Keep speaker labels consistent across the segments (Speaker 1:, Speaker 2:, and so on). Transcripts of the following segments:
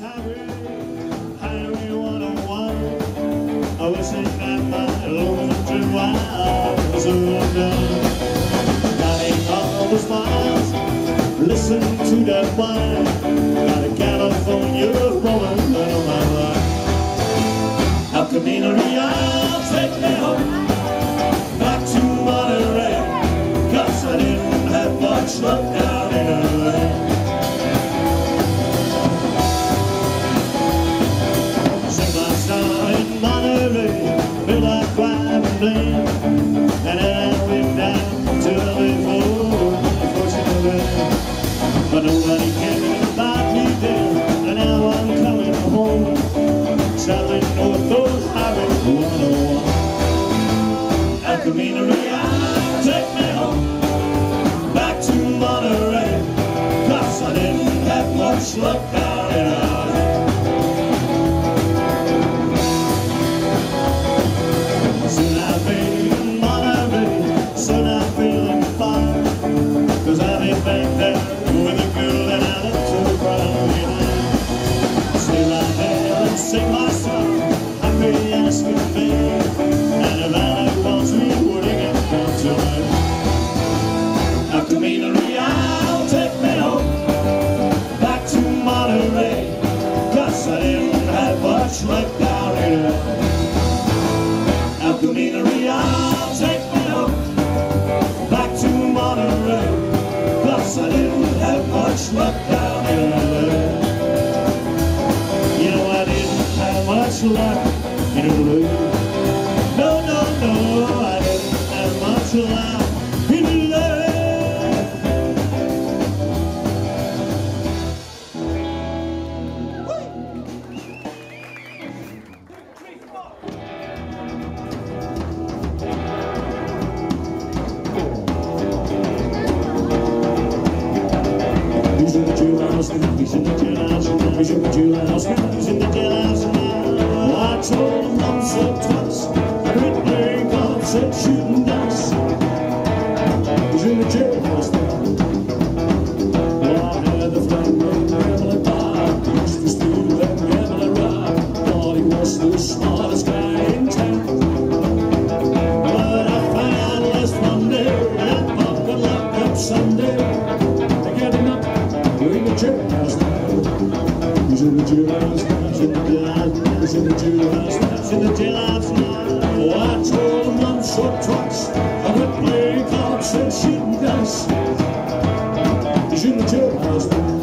Speaker 1: Highway 101. I wish it that my long while was undone. Counting all the smiles, listen to that wine. Got a California woman on my life. El Camino Real, take me home back to Monterey, 'cause I didn't have much luck down in LA. Feel like driving, and then I went down to LA unfortunately. But nobody cared about me then, and now I'm coming home, traveling north of Highway 101. El Camino Real, take me home back to Monterey, 'cause I didn't have much luck down in LA. Back there with a girl that I love to cry. Stay right there and sing my song. I'm really asking me, and if I wants me, would it get down to it? El Camino Real, take me home back to Monterey, 'cause I didn't have much luck down here. El Camino Real, take me home back to Monterey, 'cause I didn't have much luck down in LA. You know I didn't have much luck in LA. No, no, no, I didn't have much luck in LA. He's in the jailhouse now, he's in the jailhouse now, he's in the jailhouse now, he's in the jailhouse now. I told him once or twice, I quit playing golf, said shooting dice. He's in the jailhouse now. Well, I had the flame and Emily Bob, he used to steal and Emily rob. Thought he was the smartest guy in town. But I found last Monday, that Bob got locked up Sunday. They get him up. We're in the jailhouse now. He's in the jailhouse now. He's in the jailhouse now. He's in the jailhouse now. He's in the jailhouse now. Oh, I told him once or twice, I quit playing cards and shooting dice. He's in the jailhouse now.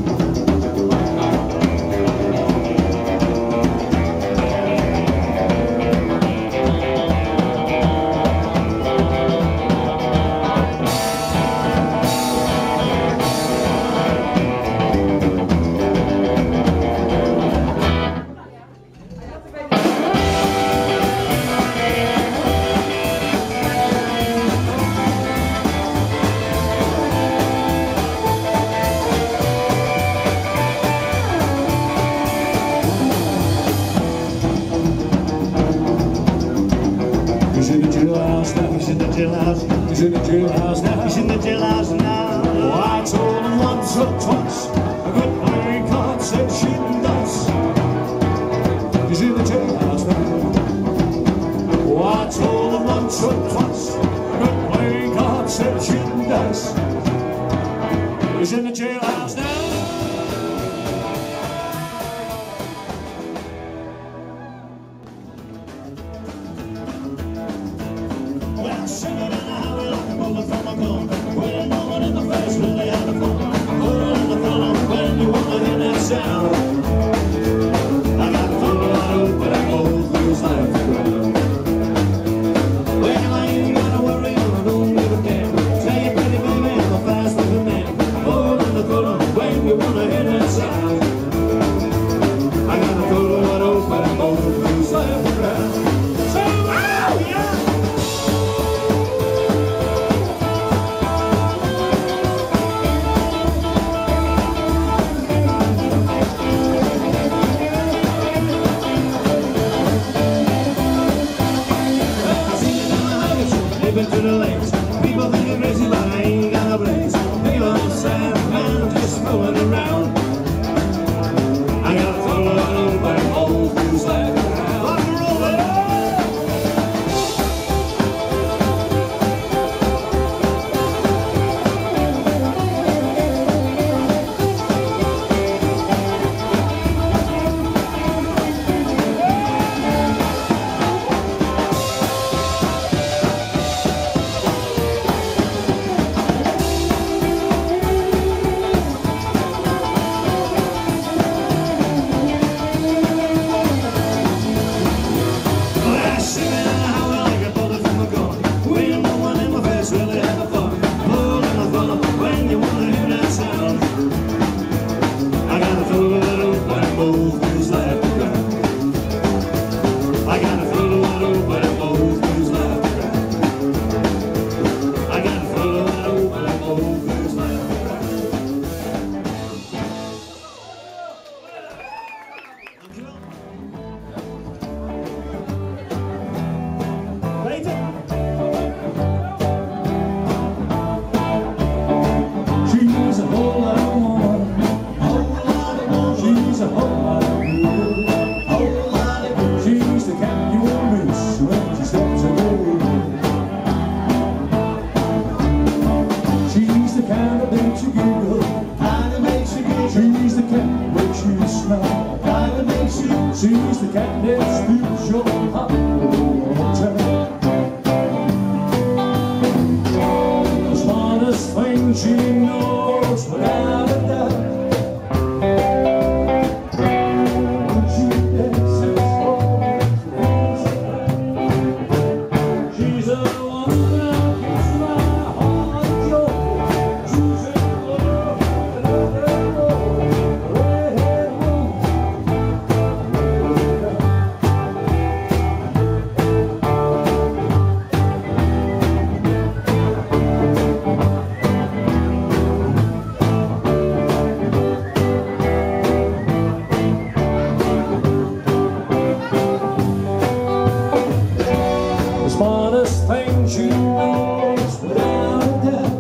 Speaker 1: He's in the jailhouse now, he's in the jailhouse now, he's in the jailhouse now, he's in the jailhouse now. Oh, I told him once or twice, I quit playing cards and shooting dice. He's in the jailhouse now. Oh, I told him once or twice, I quit playing cards and shooting dice. He's in the jailhouse now. Singing in the highway like a bullet from a gun. Putting no one in the face, really had the fun. Pulling the phone when you wanna hear that sound. I got the phone wide open, I go through life around. Well, I ain't gotta worry, I don't give a damn. Tell you pretty baby, I'm a fast living man. Pulling the phone when you wanna hear that sound. I got the phone wide open, I go through life around. So, oh yeah! To the lakes, people think I'm crazy, but I ain't got a blaze. Big old sad man just rolling around. I got She's the cat that steals your heart water. The smartest thing she knows without a doubt. When she dances for me, she's the one that gives my heart joy. She's in love with the smartest thing she knows without a doubt.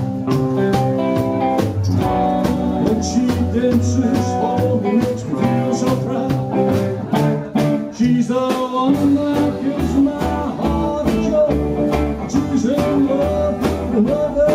Speaker 1: When she dances for me, makes me feel so proud. She's the one that gives my heart joy. She's in love with another.